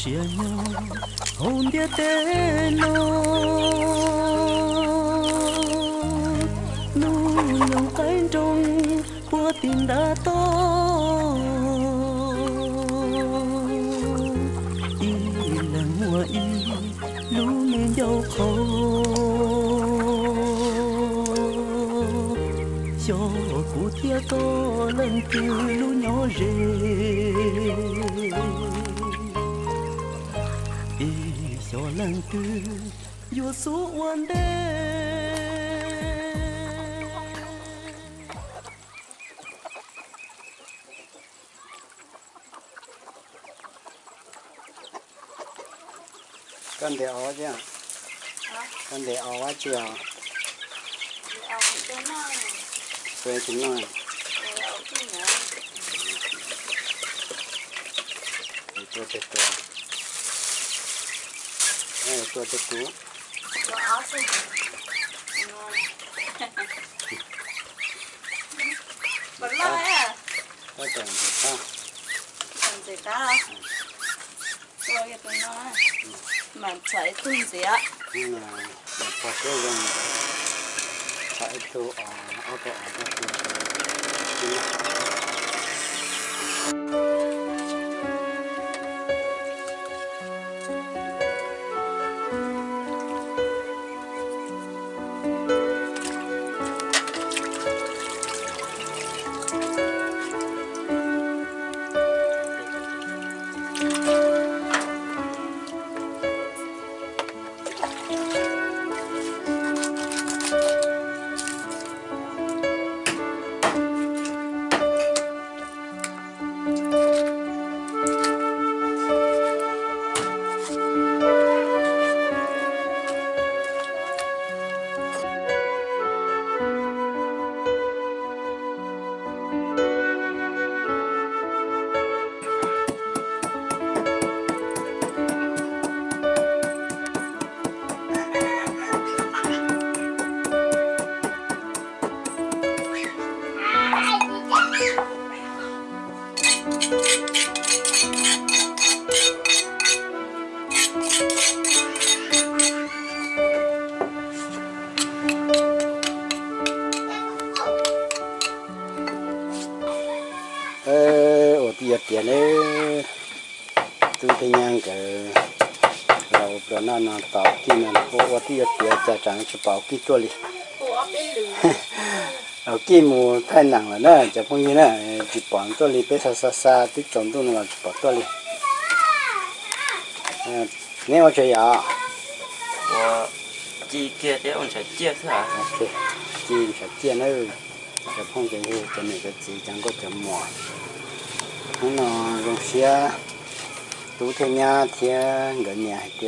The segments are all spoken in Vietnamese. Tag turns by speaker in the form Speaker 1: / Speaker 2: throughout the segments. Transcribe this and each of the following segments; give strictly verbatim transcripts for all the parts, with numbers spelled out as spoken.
Speaker 1: chia nhau hôn địa tên nó nu lòng cánh trong bữa tình đã to y là mùa y lũ nên dâu khô cho cụ thia to lần kia lũ nhỏ rề y cho lần tư vô số one day
Speaker 2: con để ó chứ con để ó quá chưa về chúng nó tôi chết tôi đây tôi chết tú
Speaker 3: bật lo à
Speaker 2: tôi tưởng gì ta
Speaker 3: còn gì ta tôi cái tôi nói mà chạy tung gì á
Speaker 2: nhưng mà để có cái dùng chạy tu ở ở cái ở cái tiệt tiền đấy tôi thấy nhang cái đầu đó nó nó tao kim nó có tiệt tiệt cha chẳng cho bảo kimตัวđi ở kim mù thay nặng là nó chỉ phong như này chỉ bảoตัวđi bé sa sa sa tí trồng tôi nó chỉ bảoตัวđi nghe ở chơi à
Speaker 4: 我几天的我才接是啊
Speaker 2: ok chỉ phải tiền nữa chỉ phong cái gì cái này cái gì chẳng có chấm mỏ nó rong xe tú theo nhà thì gần nhà thì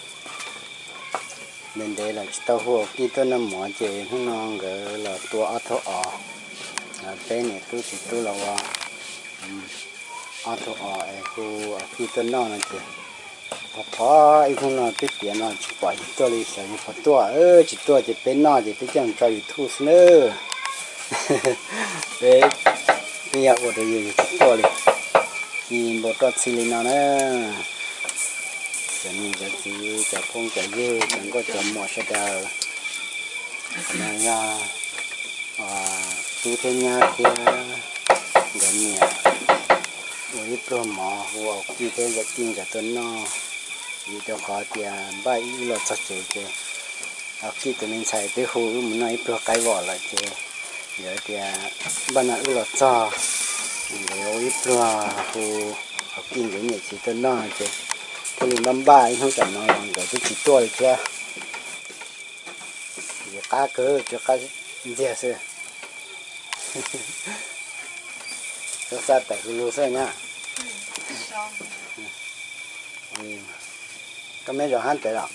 Speaker 2: bên đây là tàu hồ kia tôi nằm mỏ chơi nó gọi là tua ở thọ ở bên này tôi thì tôi là ở thọ ở khu kia tôi nó là chơi có ít hôm nào biết tiền nó chỉ bỏ tôi đi xài một tua ơ chỉ tua chỉ bên nó chỉ biết chẳng cho thu nữa đấy bây giờ ở đây gì tua đi thì bộ trò xì lên nó nữa cho nên cái gì cho phong cái gì chẳng có cho mua sẽ đâu này ra à tu thêm nhà kia gần nhà với pro mỏ hoặc kia cái vật kinh cái tuần nó vì cho họ tiền bay lo chặt chẽ chứ à khi tụi mình xài tới hồ mình nói pro cái vỏ lại chứ giờ thì ban nãy lo cho rồi ít pro hồ học kinh cái này chỉ tuần nó chứ thì mình bấm bài không cần nói rồi cái chỉ tôi chứ giờ cá cỡ cho cá dễ chứ cho sao tại lúa xe nhá cái mấy giờ hắn tới rồi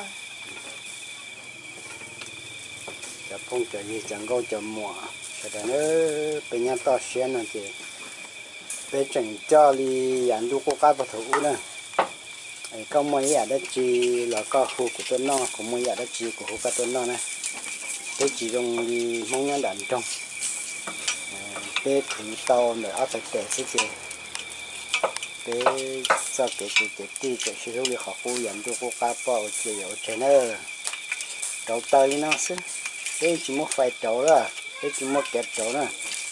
Speaker 2: จะพุ่งจะยี่จังก็จะหมัวแต่เนอเป็นยังต่อเชียนนั่นเจเป็นจังเจ้าลียันดูก็กล้าประตูนะไอ้ก็ไม่อยากได้จีแล้วก็หูกุต้นนอก็ไม่อยากได้จีกุหูกับต้นนอนะเป็นจีตรงลีมองยังดันตรงเป็นถือเตาเนี่ยเอาใส่แต่สิเจ bé sao cái cái cái tí cái sử dụng họ khu nhận tôi có cá bao chỉ ở trên nữa đầu tay nó xứ cái chỉ một phải đầu đó cái chỉ một kẹp đầu đó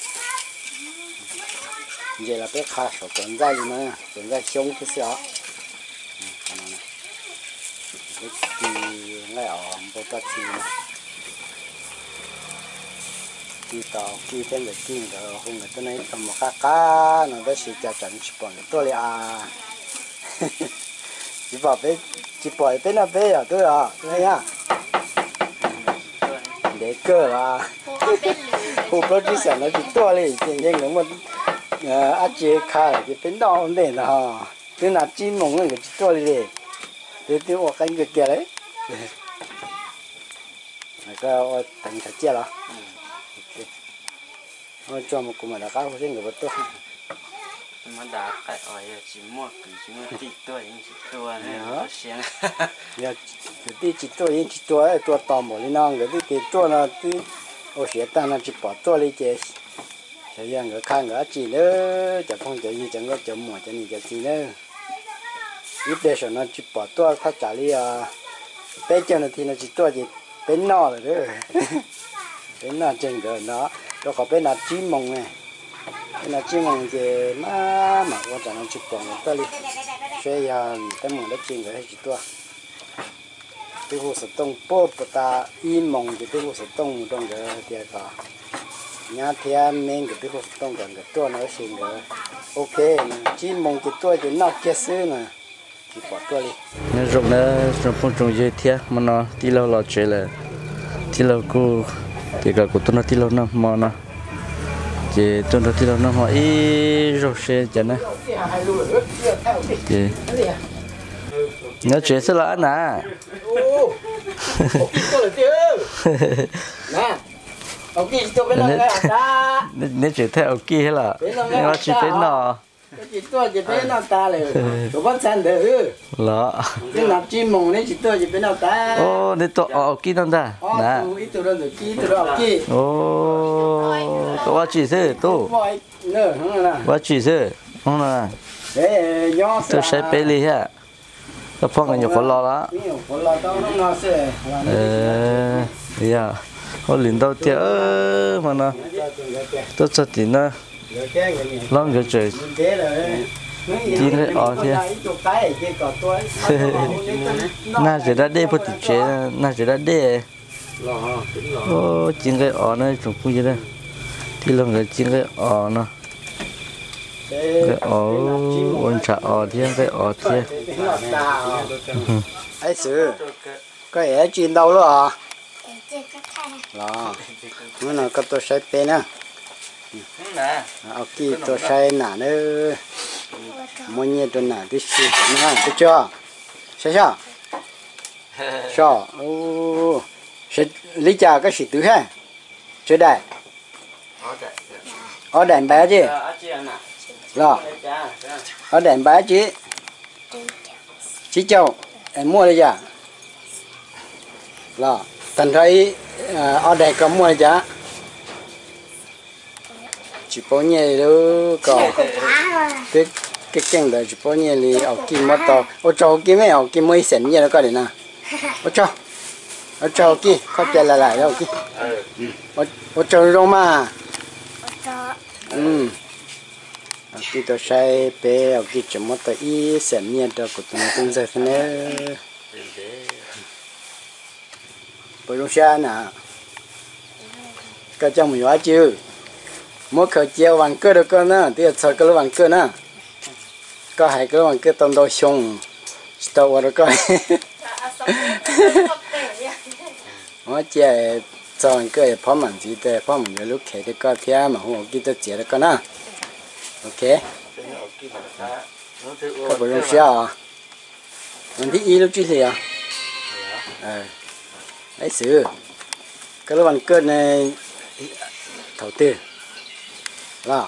Speaker 2: giờ là bé khá số tuần ra luôn nữa tuần ra sống cái sao cái gì ngay ở bộ tát chi này đi tàu đi trên cái kinh đó hôm nay tôi nói tầm một cá cá nó đã xịt cho chẳng chỉ bỏ cái tôi à chỉ bỏ bé chỉ bỏ bé nó bé à tôi à tôi thấy à để cơ là hồ bơi chỉ sản nó chỉ to lên tiền nhưng nó mà à chị khai là cái bên đó ổn định là cái nào chín mông cái chỉ to lên để tôi ở cái cái kia đấy cái thành thật chưa là nó cho một cụm là cá hồi sinh người bắt tôi
Speaker 4: mà đã cái ỏi chỉ mua cứ chỉ mua tí tuổi nhưng chỉ tuổi này nó xén
Speaker 2: giờ tí chỉ tuổi nhưng chỉ tuổi tuổi to một lên non cái tí tuổi nó tí ở phía ta nó chỉ bỏ tuổi lên chơi thế giờ người khai người chỉ nữa chẳng không cái gì chẳng có chấm mỏ chẳng gì cái gì nữa ít để cho nó chỉ bỏ tuổi khác trả đi à bé cho nó thì nó chỉ tuổi gì bé no rồi đó bé no trên cái nó rồi có bé nào chín mông này bé nào chín mông thì mà mà quan trọng là chỉ bỏ một tuổi đi thế giờ cái mông nó trên cái chỉ tuổi cái hồ sơ tông bố bố ta in mông thì cái hồ sơ tông trong cái địa cả nhà thiên mình cái hồ sơ tông cái cái tuổi nó xin cái ok chín mông cái tuổi thì nó kết xứ nè chỉ bỏ tuổi đi
Speaker 1: nên rộng nó rộng phong trồng dây thiệt mà nó tí lâu lò chơi là tí lâu cô thì cả của tôi nó tí lâu năm mà nó chỉ tôi nó tí lâu năm họ ít rộng xe cho nó thì nó chuyện sẽ là nè
Speaker 2: ok tôi biết là cái à
Speaker 1: nếu chuyện theo ok hết là nó chỉ biết nó
Speaker 2: cái chỉ tôi chỉ biết nó ta là tôi bắt sang được
Speaker 1: lọ
Speaker 2: cái nạp chim mông này chỉ tôi chỉ biết nó ta
Speaker 1: ô nếu tôi ok không ta nè
Speaker 2: ít tôi đâu được kí tôi đâu kí
Speaker 1: ô tôi chỉ thế tôi
Speaker 2: nữa không là
Speaker 1: tôi chỉ thế không là
Speaker 2: để nhỏ
Speaker 1: tôi sẽ bé đi ha tôi phong cái nhiều con lò đó ờ dạ họ liền đầu tiên mà nó tôi cho tí nó lon cái trời tí cái ở thế na chỉ đã đê bớt chế na chỉ đã đê ô chính cái ở này trồng cũng như thế thì lon cái chính cái ở nó cái ở ôn trà ở thiên cái ở thiên
Speaker 2: ấy xử cái ấy chuyện đâu rồi là nó là cái tôi sai pe nè ok tôi sai nè nữa mua nhiều tôi nè tôi xí nè tôi cho sai sao sao ô sẽ lấy trả cái gì thứ hai chơi đại ở đèn bé chứ là ở đèn bé chứ chị châu em mua đây chưa là thành thấy ở đây có mua chưa chỉ bao nhiêu đó có cái cái kênh đó chỉ bao nhiêu thì ở kim mất to ở chỗ kim ấy ở kim mới xịn như nó có đấy nè ở chỗ ở chỗ kia có tiền lại lại đâu kia ở ở chỗ đâu mà ừ ở kia tôi sai bé ở kia chỉ mất tới ít xịn như đó của tụi nó cũng giờ thế này bây giờ sao nè cái trong mình nói chưa mỗi khởi chiều vàng cơ được con nữa thì sợ cái vàng cơ nữa có hai cái vàng cơ tôm đôi sung tàu vào đó coi mỗi chiều cho vàng cơ phá mặn gì thế phá mặn cái lúc khởi thì có theo mà không có cái chuyện đó con nữa ok có bao nhiêu sao mình thích ý lúc chứ gì à ờ ấy xử cái vàng cơ này đầu tư là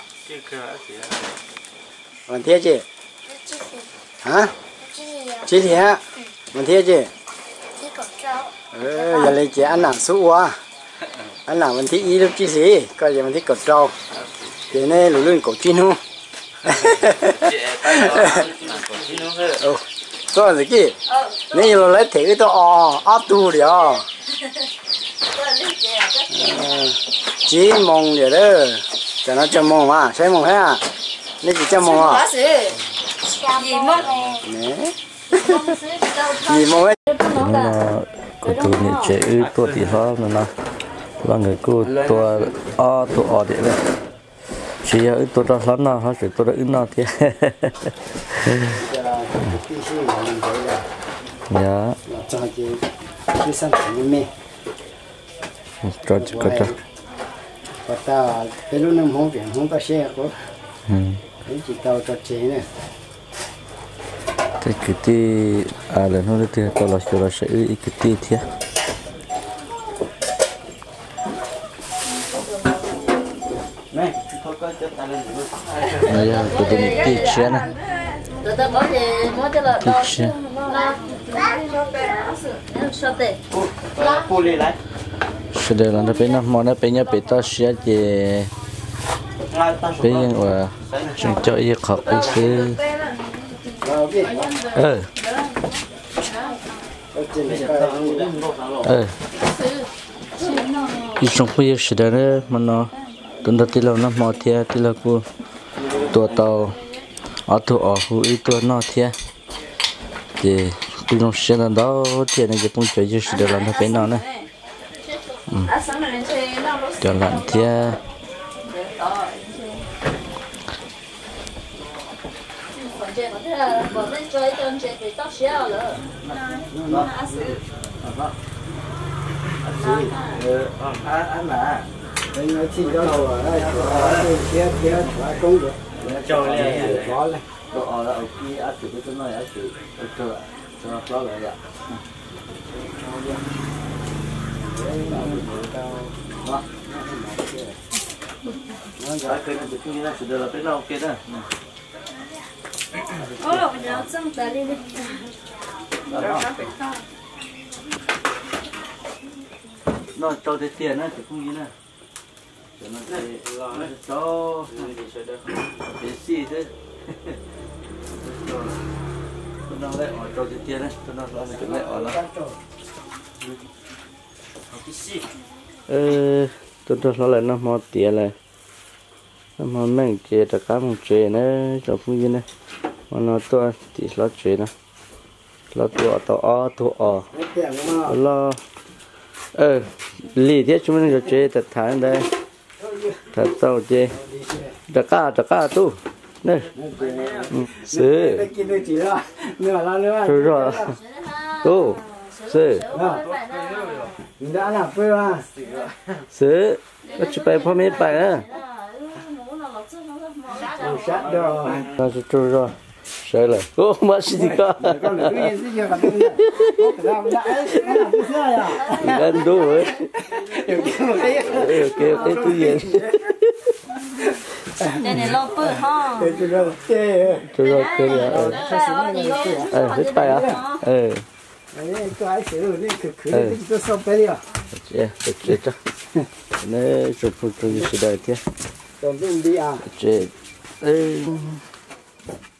Speaker 2: mình thế chứ hả chị thì hả mình thế chứ ờ giờ lấy chị ăn nặng số quá ăn nặng mình thích ý lúc chi gì coi giờ mình thích cột trâu thì này lũ lươn cổ chín không Ồ, có gì kì? Nếu như lấy thì tôi o, áp tu đi à. Chỉ mong vậy đó, cho nó cho mong mà, xem mong ha. Nếu chỉ cho mong à?
Speaker 3: Gì mong?
Speaker 2: Nè. Gì mong ấy?
Speaker 1: nó có tụ nhẹ chế ư tua thì họ nó nó là người cô tua o tua o đấy đấy chỉ là ư tua đó lắm nào họ chỉ tua đó ư nào thì dạ
Speaker 2: cho chị đi sang thành mẹ
Speaker 1: cho chị có cho
Speaker 2: và ta cái lúc năm không tiền không có xe có cái chỉ tàu cho chị nè
Speaker 1: cái cái tí à lần hôm thì tao là cho là sẽ ư cái tí thế
Speaker 2: này
Speaker 1: này à cái tí tí chén à tí chén sẽ để làm cái nó món nó bên nhà bên ta sẽ thì bên nhà và chúng cho ý học ý sư ờ ờ ý trong bây giờ sẽ để mà nó tuần đầu tiên là nó mò thia thì là cô tua tàu ở tu ở khu ý tua nó thia thì tôi trong sẽ là đó thì này cái phong chơi giờ sẽ để làm cái nó này cho làm thia
Speaker 2: anh là anh nói chỉ đó rồi đấy cái kia kia phải công được
Speaker 4: cho lên
Speaker 2: có lên
Speaker 1: độ ở là ở kia áp chịu cái này áp chịu cho cho nó có lại ạ nó cái cái này cũng như là chỉ là cái nào kia đó
Speaker 3: Ồ, nó trong tay đi.
Speaker 1: nó cho cái tiền á thì không như này cho nó để nó cho để xì thế tôi đang lại ở cho cái tiền đấy tôi đang làm cái này ở là ờ tôi tôi nói lại nó mò tiền này nó mò mang chơi tất cả mọi chuyện này cho không như này mà nó tôi thì nó chuyện này nó tôi tôi ở tôi ở lo ờ lì thế chúng mình cho chơi thật thản đây thật tao chơi tất cả tất cả tu này sư rồi rồi tu sư
Speaker 2: đã là phê à
Speaker 1: sư nó chụp bài phong mấy bài á
Speaker 2: sát rồi
Speaker 1: nó chụp rồi sợ là ô mà gì thì có gần đủ rồi ok ok tu gì
Speaker 3: Này này lo bự ha.
Speaker 2: rồi
Speaker 1: rồi ok rồi ờ hết bài à ờ
Speaker 2: cái xử lý cứ cứ cứ xong cái đi à
Speaker 1: chết chết chết nó chụp chụp chụp gì đấy thế
Speaker 2: còn cái đi à
Speaker 1: chết